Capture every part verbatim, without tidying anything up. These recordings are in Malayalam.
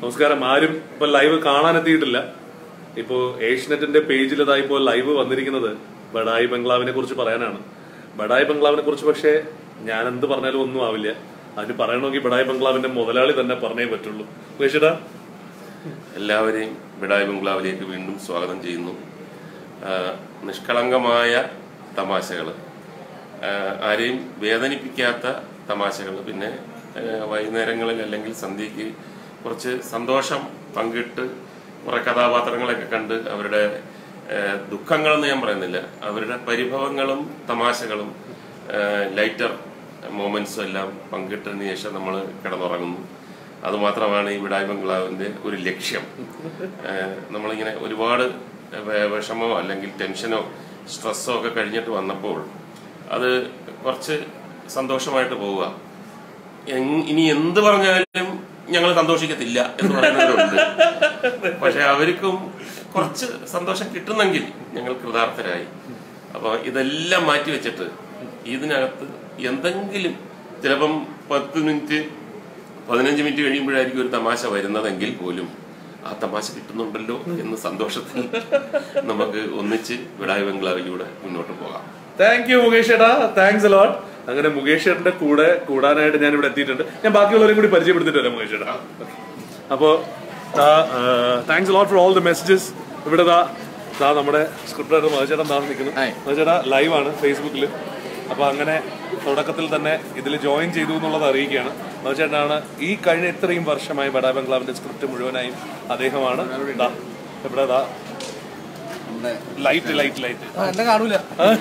നമസ്കാരം. ആരും ഇപ്പൊ ലൈവ് കാണാനെത്തിയിട്ടില്ല. ഇപ്പോ ഏഷ്യനെറ്റിന്റെ പേജിൽ ഇതാ ഇപ്പോൾ ലൈവ് വന്നിരിക്കുന്നത് ബഡായി ബംഗ്ലാവിനെ കുറിച്ച് പറയാനാണ്. ബഡായി ബംഗ്ലാവിനെ കുറിച്ച് പക്ഷേ ഞാൻ എന്ത് പറഞ്ഞാലും ഒന്നും ആവില്ല. അതിന് പറയണമെങ്കിൽ ബഡായി ബംഗ്ലാവിന്റെ മുതലാളി തന്നെ പറഞ്ഞേ പറ്റുള്ളൂ. ചേട്ടാ, എല്ലാവരെയും ബഡായി ബംഗ്ലാവിലേക്ക് വീണ്ടും സ്വാഗതം ചെയ്യുന്നു. നിഷ്കളങ്കമായ തമാശകൾ, ആരെയും വേദനിപ്പിക്കാത്ത തമാശകൾ, പിന്നെ വൈകുന്നേരങ്ങളിൽ അല്ലെങ്കിൽ സന്ധ്യയ്ക്ക് കുറച്ച് സന്തോഷം പങ്കിട്ട് കുറെ കഥാപാത്രങ്ങളൊക്കെ കണ്ട് അവരുടെ ദുഃഖങ്ങളെന്ന് ഞാൻ പറയുന്നില്ല, അവരുടെ പരിഭവങ്ങളും തമാശകളും ലൈറ്റർ മൊമെന്റ്സും എല്ലാം പങ്കിട്ടതിന് ശേഷം നമ്മൾ കിടന്നുറങ്ങുന്നു. അതുമാത്രമാണ് ഈ ബഡായി ബംഗ്ലാവിന്റെ ഒരു ലക്ഷ്യം. നമ്മളിങ്ങനെ ഒരുപാട് വിഷമോ അല്ലെങ്കിൽ ടെൻഷനോ സ്ട്രെസ്സോ ഒക്കെ കഴിഞ്ഞിട്ട് വന്നപ്പോൾ അത് കുറച്ച് സന്തോഷമായിട്ട് പോവുക. ഇനി എന്ത് പറഞ്ഞാലും ഞങ്ങൾ സന്തോഷിക്കത്തില്ല എന്ന് പറയുന്നവരുണ്ട്. പക്ഷെ അവർക്കും കുറച്ച് സന്തോഷം കിട്ടുന്നെങ്കിൽ ഞങ്ങൾ കൃതാർത്ഥരായി. അപ്പൊ ഇതെല്ലാം മാറ്റി വെച്ചിട്ട് ഇതിനകത്ത് എന്തെങ്കിലും ചിലപ്പം പത്ത് മിനിറ്റ് പതിനഞ്ച് മിനിറ്റ് കഴിയുമ്പോഴായിരിക്കും ഒരു തമാശ വരുന്നതെങ്കിൽ പോലും ആ തമാശ കിട്ടുന്നുണ്ടല്ലോ എന്ന സന്തോഷത്തിൽ നമുക്ക് ഒന്നിച്ച് ബഡായി ബംഗ്ലാവിലൂടെ മുന്നോട്ട് പോകാം. താങ്ക് യു മുകേഷ് ചേട്ടാ, താങ്ക്സ് എ ലോട്ട്. അങ്ങനെ മുകേഷ് ചേട്ടന്റെ കൂടെ കൂടാനായിട്ട് ഞാൻ ഇവിടെ എത്തിയിട്ടുണ്ട്. ഞാൻ ബാക്കിയുള്ളവരെയും കൂടി പരിചയപ്പെടുത്തിട്ട് വരാം മുകേഷ് ചേട്ടാ. അപ്പോ thanks a lot for all the messages. ഇവിടെ ദാ ദാ നമ്മുടെ സ്ക്രിപ്റ്റ് റൈറ്റർ മധുചേട്ടൻ താ നിൽക്കുന്നു. മധുചേട്ടാ ലൈവ് ആണ് ഫേസ്ബുക്കിൽ. അപ്പൊ അങ്ങനെ തുടക്കത്തിൽ തന്നെ ഇതിൽ ജോയിൻ ചെയ്തു എന്നുള്ളത് അറിയിക്കുകയാണ്. മധുചേട്ടനാണ് ഈ കഴിഞ്ഞ ഇത്രയും വർഷമായി ബഡായി ബംഗ്ലാവിന്റെ സ്ക്രിപ്റ്റ് മുഴുവനായും അദ്ദേഹമാണ്. ഇവിടെ ദാ ലൈറ്റ് ലൈറ്റ് ലൈറ്റ് എന്നെ കാണൂല.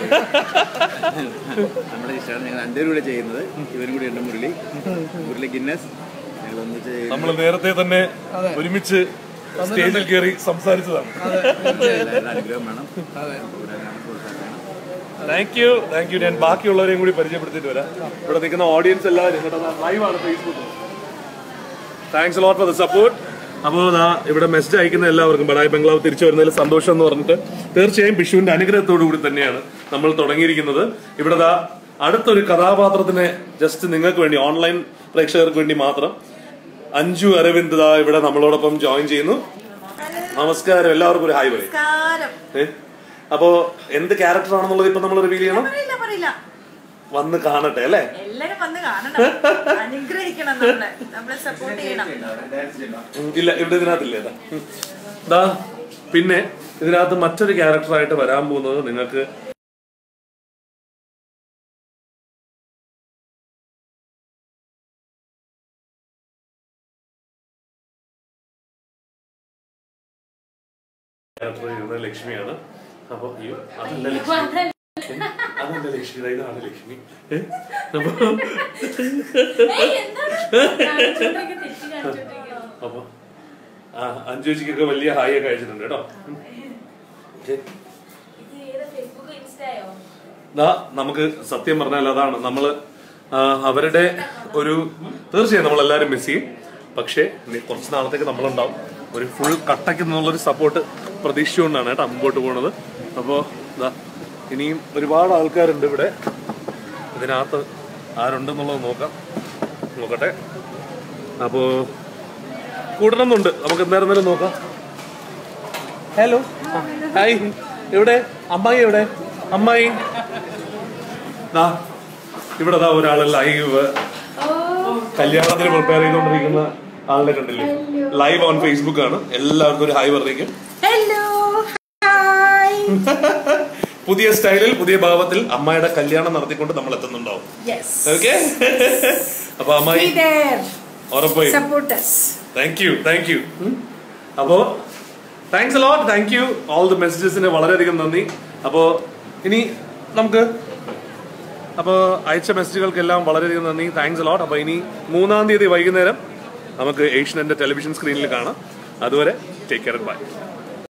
നമ്മുടെ ഇഷ്ടമാണ് ഞങ്ങൾ രണ്ടുപേരും കൂടെ ചെയ്യുന്നത്. ഇവരും കൂടി ഉണ്ട്, മുരളി മുരളി ഗിന്നസ്. ഞങ്ങൾ ഒന്നിച്ച് നമ്മൾ നേരത്തെ തന്നെ ഒരുമിച്ച് സ്റ്റേജിൽ കയറി സംസാരിച്ചതാണ്. അനുഗ്രഹം വേണം. Thank you thank you. ഞാൻ ബാക്കിയുള്ളവരെയും കൂടി പരിചയപ്പെടുത്തിയിട്ട് വരാം. ഇവിടെ നിൽക്കുന്ന ഓഡിയൻസ് എല്ലാവരും ലൈവാണ് ഫേസ്ബുക്കിൽ. Thanks lot for the support. അപ്പോൾ ഇവിടെ മെസ്സേജ് അയക്കുന്ന എല്ലാവർക്കും ബഡായി ബംഗ്ലാവ് തിരിച്ചു വരുന്നതിൽ സന്തോഷം എന്ന് പറഞ്ഞിട്ട് തീർച്ചയായും വിഷുവിന്റെ അനുഗ്രഹത്തോടു കൂടി തന്നെയാണ് നമ്മൾ തുടങ്ങിയിരിക്കുന്നത്. ഇവിടെ ദാ അടുത്തൊരു കഥാപാത്രത്തിനെ ജസ്റ്റ് നിങ്ങൾക്ക് വേണ്ടി, ഓൺലൈൻ പ്രേക്ഷകർക്ക് വേണ്ടി മാത്രം അഞ്ജു അരവിന്ദ് ദാ ഇവിടെ നമ്മളോടൊപ്പം ജോയിൻ ചെയ്യുന്നു. നമസ്കാരം. എല്ലാവർക്കും ഒരു ഹായ് പറയും. അപ്പോ എന്ത് ക്യാരക്ടർ ആണെന്നുള്ളത് ഇപ്പൊ നമ്മൾ റിവീൽ ചെയ്യണം. വന്ന് കാണട്ടെ അല്ലേ? ഇല്ല, ഇവിടെ ഇതിനകത്തില്ലേ. ദാ പിന്നെ ഇതിനകത്ത് മറ്റൊരു ക്യാരക്ടറായിട്ട് വരാൻ പോകുന്നത് നിങ്ങൾക്ക് ലക്ഷ്മിയാണ്. അപ്പൊ അയ്യോ അതല്ല ലക്ഷ്മി, അതല്ല ലക്ഷ്മി, ഇതാണ് ലക്ഷ്മി. അപ്പൊ ആ അഞ്ചു ചേച്ചിക്കൊക്കെ വലിയ ഹായ് ഒക്കെ അയച്ചിട്ടുണ്ട് കേട്ടോ. നമുക്ക് സത്യം പറഞ്ഞാൽ അതാണ് നമ്മള് അവരുടെ ഒരു തീർച്ചയായും നമ്മളെല്ലാരും മിസ് ചെയ്യും. പക്ഷെ കുറച്ച് നാളത്തേക്ക് നമ്മളുണ്ടാവും. ഒരു ഫുൾ കട്ടയ്ക്ക് നിന്നുള്ളൊരു സപ്പോർട്ട് പ്രതീക്ഷിച്ചുകൊണ്ടാണ് കേട്ടോ മുമ്പോട്ട് പോകുന്നത്. അപ്പോൾ ഇതാ ഇനിയും ഒരുപാട് ആൾക്കാരുണ്ട് ഇവിടെ. ഇതിനകത്ത് ആരുണ്ടെന്നുള്ളത് നോക്കാം, നോക്കട്ടെ. അപ്പോൾ കൂടണമെന്നുണ്ട്, നമുക്ക് എന്തായിരുന്നാലും നോക്കാം. Hello, hi. എവിടെ അമ്മായി? എവിടെ അമ്മായി? ദാ ഇവിടെ ദാ ഒരാള് ലൈവ് കല്യാണത്തിന് പ്രിപ്പയർ ചെയ്തുകൊണ്ടിരിക്കുന്ന ആളിനെ കണ്ടില്ലേ? ലൈവ് ഓൺ ഫേസ്ബുക്ക് ആണ്. എല്ലാവർക്കും ഒരു ഹായ് പറഞ്ഞേക്കും. പുതിയ സ്റ്റൈലിൽ പുതിയ ഭാവത്തിൽ അമ്മായിയുടെ കല്യാണം നടത്തിക്കൊണ്ട് നമ്മൾ എത്തുന്നുണ്ടാവും. ഓക്കെ, അപ്പൊ അമ്മായി ഉറപ്പായി. Thank you thank you. അപ്പോ thanks a lot. Thank you all the മെസ്സേജസിന് വളരെയധികം നന്ദി. അപ്പോ ഇനി നമുക്ക് അപ്പോ അയച്ച മെസ്സേജുകൾക്കെല്ലാം വളരെയധികം നന്ദി. Thanks a lot. അപ്പൊ ഇനി മൂന്നാം തീയതി വൈകുന്നേരം നമുക്ക് ഏഷ്യനെറ്റിന്റെ ടെലിവിഷൻ സ്ക്രീനിൽ കാണാം. അതുവരെ ടേക്ക് കെയർ, ബൈ.